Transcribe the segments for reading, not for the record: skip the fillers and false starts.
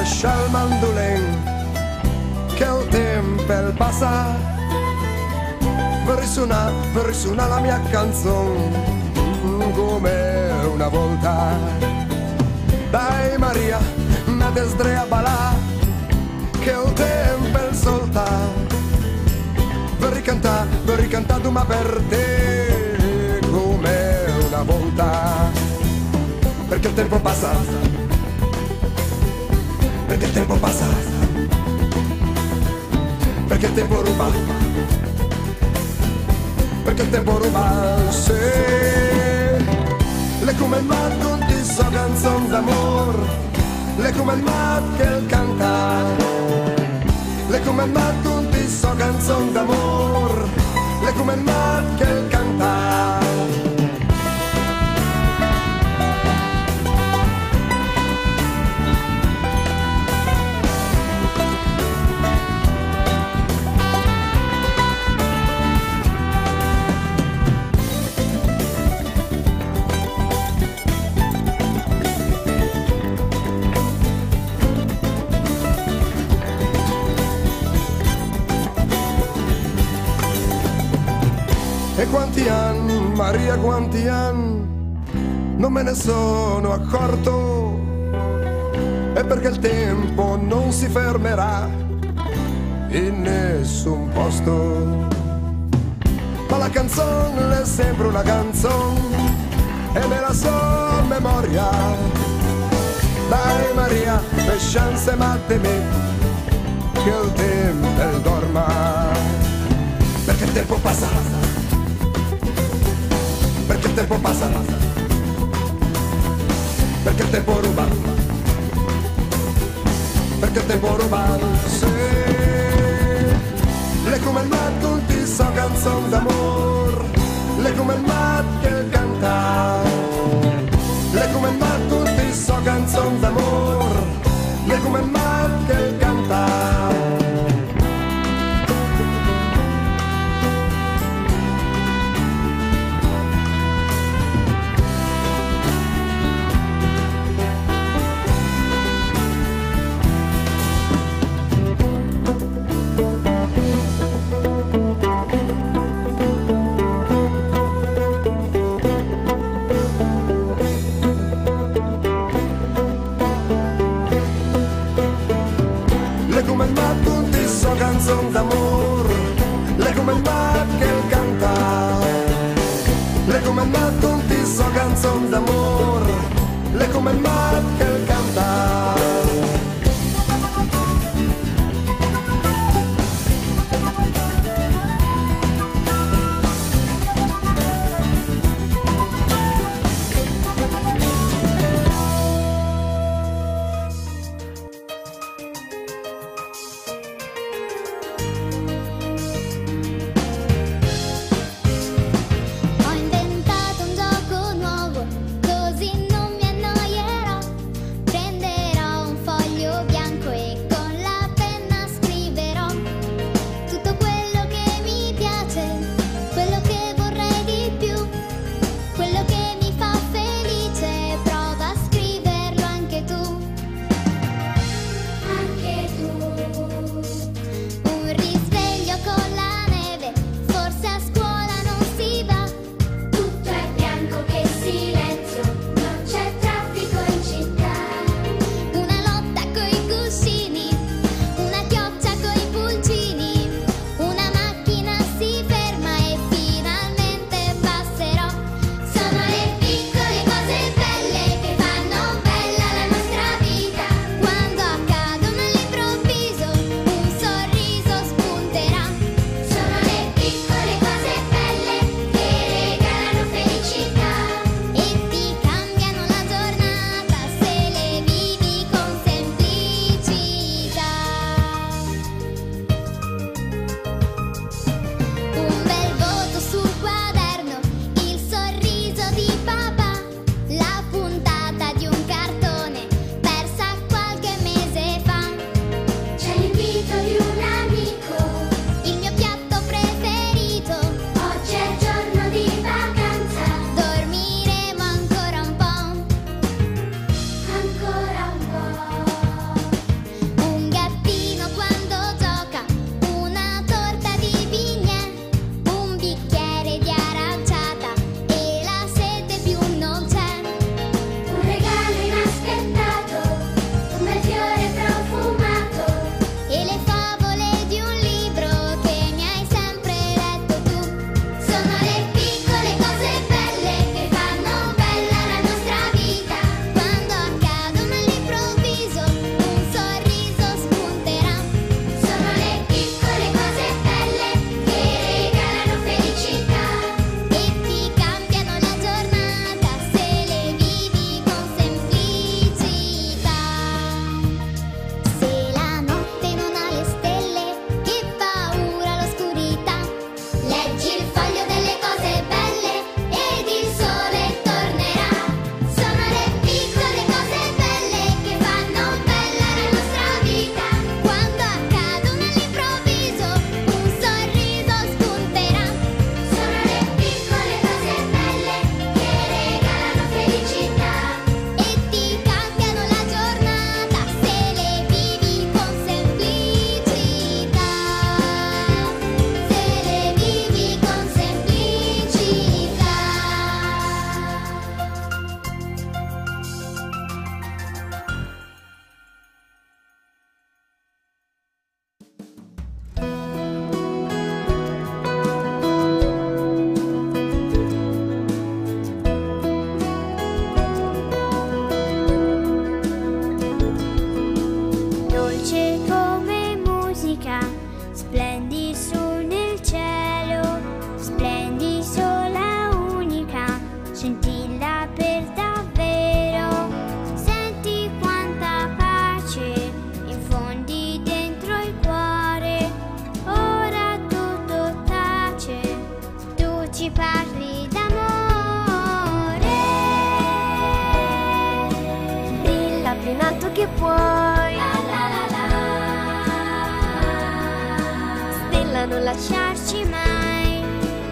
lascia il mandolin che il tempo passa per risuonare la mia canzone come una volta. Dai Maria, ma desdre a balà che il tempo solta per ricantare ma per te come una volta. Perché il tempo passa, perché il tempo passa, perché il tempo ruba, perché il tempo ruba, se le come matto di so canzone d'amor, le come matto che il canta, le come matto di so canzone d'amor, le come matto che il canta. E quanti anni, Maria, quanti anni, non me ne sono accorto. E perché il tempo non si fermerà in nessun posto. Ma la canzone è sempre una canzone e me la so memoria. Dai Maria, le chance mattemi che il tempo dorma. Perché il tempo passa, perché il tempo passa, perché il tempo ruba, perché il tempo ruba, se le come il matto ti so canzone d'amor, le come il matto che canta, le come il matto ti so canzone d'amor, le come il matto che canta. Canzone d'amor, le come il matto che il canta, le come il matto un tiso canzone d'amor, le come il matto che il canta. Ho inventato un gioco nuovo, così non mi annoierò. mi parli d'amore. Brilla più in alto che puoi, la la la la. Stella, non lasciarci mai.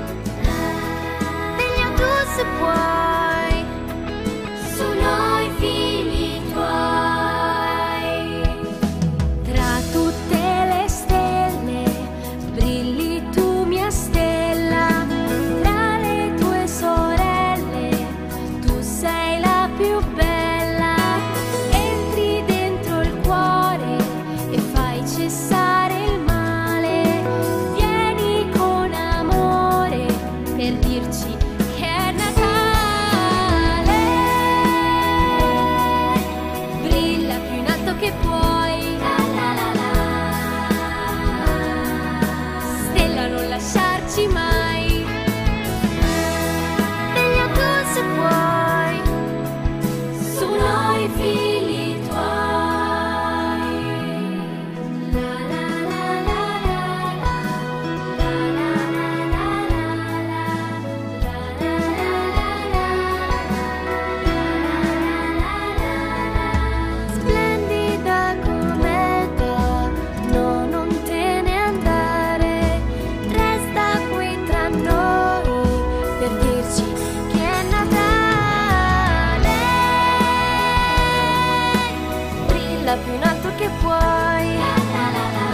Sveglia tu se puoi, su noi figli tuoi. Tra tutte le stelle brilli tu, mia stella. Tra le tue sorelle tu sei la più bella. Entri dentro il cuore e fai cessare il male. Vieni con amore per dirci che è Natale. Brilla più in alto che puoi, la la la la. Stella, non lasciarci mai. Sveglia tu se puoi, su noi figli tuoi. La la la la la la. La la la la la la. La la la la la. Splendida cometa, no, non te ne andare. Resta qui tra noi per dirci che è Natale. Brilla più in alto che puoi, la la la la.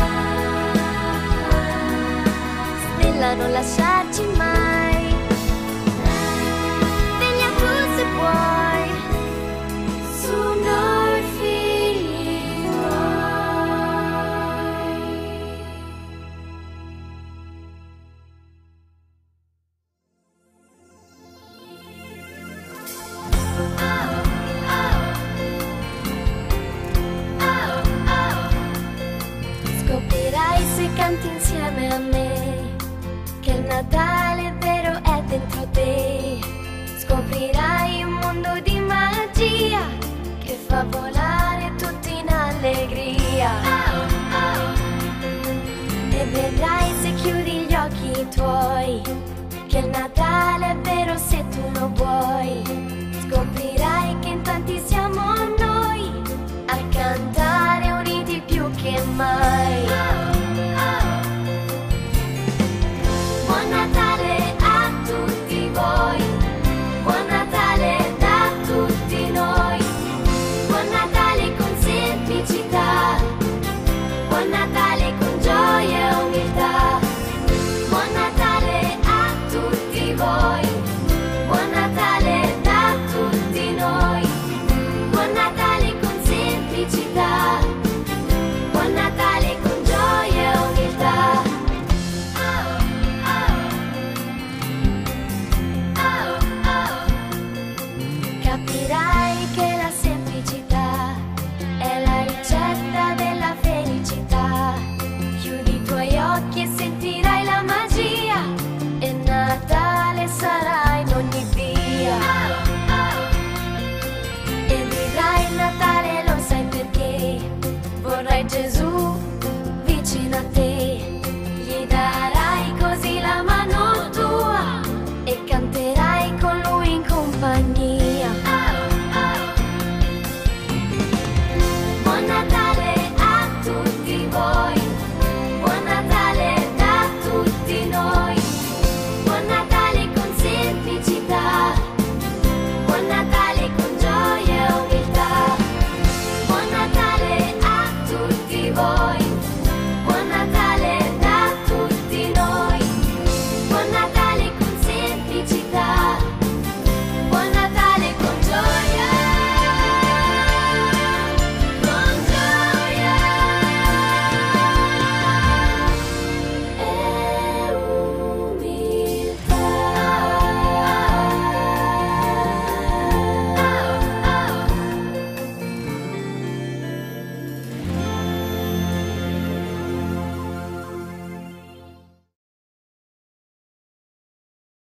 Stella, non lasciarci mai. Sveglia tu se puoi, su noi figli tuoi. Scoprirai se canti insieme a me che il Natale vero è dentro te. Scoprirai un mondo di magia che fa volare